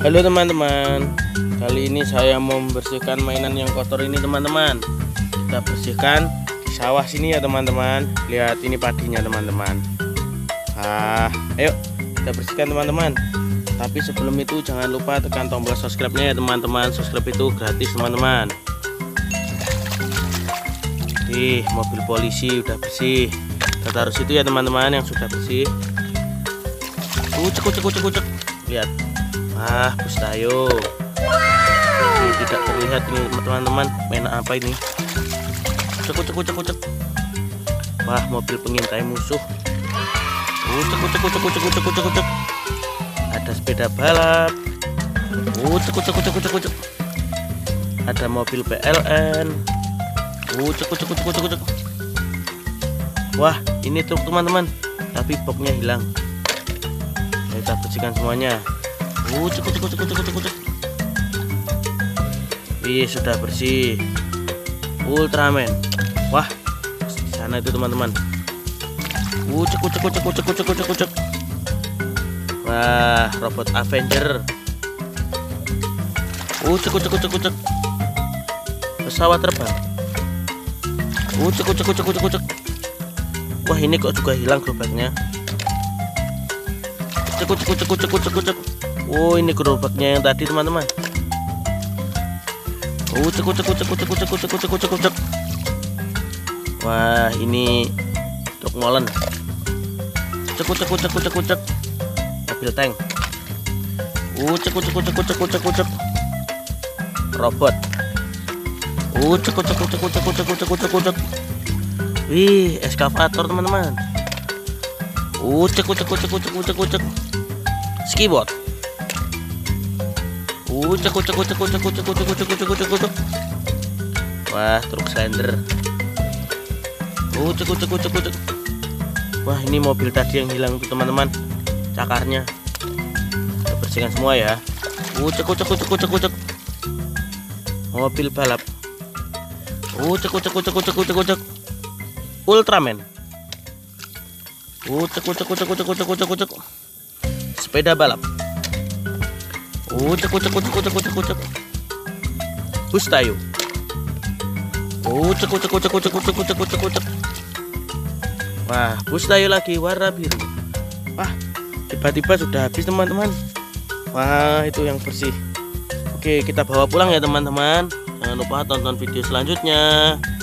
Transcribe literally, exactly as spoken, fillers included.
Halo teman-teman, kali ini saya mau membersihkan mainan yang kotor ini teman-teman. Kita bersihkan di sawah sini ya teman-teman. Lihat ini padinya teman-teman. Ah, ayo kita bersihkan teman-teman. Tapi sebelum itu jangan lupa tekan tombol subscribe-nya ya teman-teman. Subscribe itu gratis teman-teman. Ih, mobil polisi udah bersih. Kita taruh situ ya teman-teman yang sudah bersih. Ucek ucek ucek ucek. Lihat. Wah, Bustayo. Ini tidak terlihat ini teman-teman. Mainan apa ini? Ucek ucek ucek ucek. Wah, mobil pengintai musuh. Ucek ucek ucek ucek ucek ucek ucek. Ada sepeda balap. Ucek ucek ucek ucek ucek. Ada mobil P L N. Ucek ucek ucek ucek ucek. Wah, ini truk teman-teman. Tapi boxnya hilang. Kita bersihkan semuanya. Ucek ucek ucek ucek ucek ucek. Wih, sudah bersih. Ultraman. Wah, di sana itu teman-teman. Ucek ucek ucek ucek ucek ucek ucek. Wah, robot Avenger. Ucek ucek ucek ucek. Pesawat terbang. Ucek ucek ucek ucek ucek. Wah, ini kok juga hilang gerobaknya. Ucek ucek ucek ucek ucek ucek. Oh, ini gerobaknya yang tadi teman-teman. Ucek ucek ucek ucek ucek ucek ucek ucek ucek. Wah, ini truk molen. Ucek ucek ucek ucek ucek. Mobil tank. Ucek ucek ucek ucek ucek ucek. Robot. Ucek ucek ucek ucek ucek ucek ucek ucek. Wih, eskavator teman-teman. Ucek ucek ucek ucek ucek ucek. Skibot. Ucek ucek ucek ucek ucek ucek ucek ucek ucek ucek. Wah, truk slender. Ucek ucek ucek ucek. Wah, ini mobil tadi yang hilang tuh teman-teman. Cakarnya. Kita bersihkan semua ya. Ucek ucek ucek ucek ucek. Mobil balap. Ucek ucek ucek ucek ucek ucek. Ultraman. Ucek ucek ucek ucek ucek ucek ucek. Sepeda balap. Ucek ucek ucek ucek ucek ucek. Bustayo. Ucek ucek ucek ucek ucek ucek ucek ucek. Wah, Bustayo lagi warna biru. Wah, tiba-tiba sudah habis teman-teman. Wah, itu yang bersih. Oke, kita bawa pulang ya teman-teman. Jangan lupa tonton video selanjutnya.